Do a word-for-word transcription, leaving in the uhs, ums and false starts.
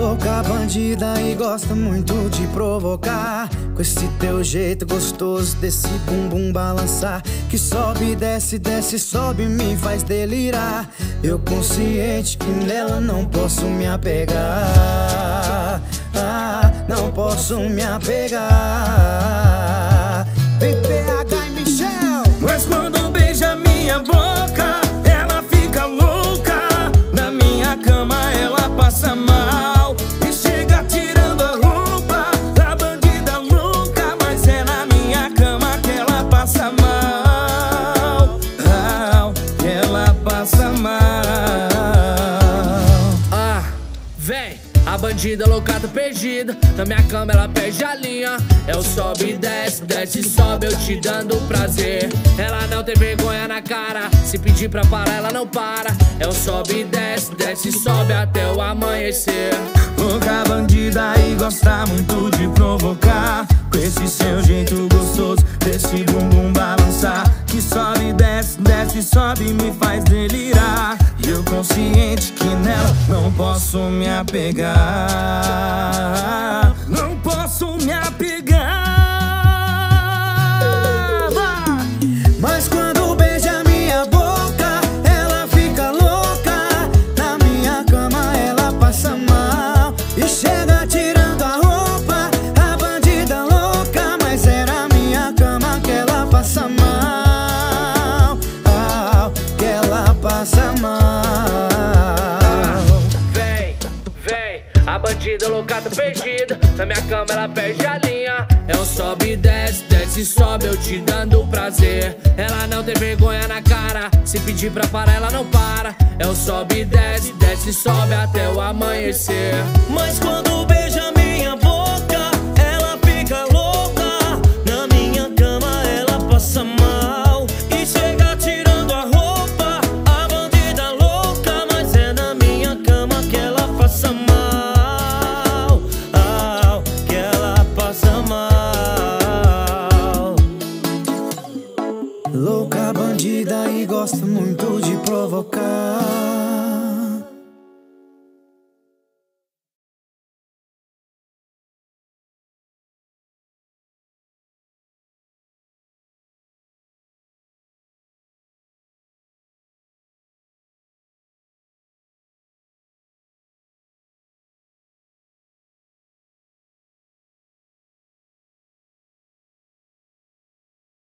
Louca bandida e gosta muito de provocar, com esse teu jeito gostoso, desse bumbum balançar, que sobe, desce, desce, sobe, me faz delirar. Eu consciente que nela não posso me apegar, ah, não posso me apegar. Vem P H e Michel. Mas quando beija minha boca, ela fica louca. Na minha cama ela passa mal e chega tirando a roupa. A bandida louca, mas é na minha cama que ela passa mal, ah, que ela passa mal. Ah, vem! A bandida louca tá perdida, na minha cama ela perde a linha. Eu sobe e desce, desce e sobe, eu te dando prazer. Ela não tem vergonha na cara, se pedir pra parar ela não para. Eu sobe e desce, desce e sobe até o amanhecer. Louca bandida e gosta muito de provocar, com esse seu jeito gostoso, desse bumbum balançar, que sobe, desce, desce, sobe, me faz delirar. E eu consciente que nela não posso me apegar, não posso me apegar. Mas quando beija minha boca, ela fica louca. Na minha cama ela passa mal e chega tirando a roupa. A bandida louca, mas é na minha cama que ela passa mal, ah, que ela passa mal. A bandida louca tá perdida, na minha cama ela perde a linha. Eu sobe e desce, desce e sobe, eu te dando prazer. Ela não tem vergonha na cara, se pedir pra parar ela não para. Eu sobe e desce, desce e sobe até o amanhecer. Mas quando beija minha boca, ela fica louca. Na minha cama ela passa mal e chega tirando a roupa. A bandida louca, mas é na minha cama que ela passa mal. Louca bandida e gosta muito de provocar.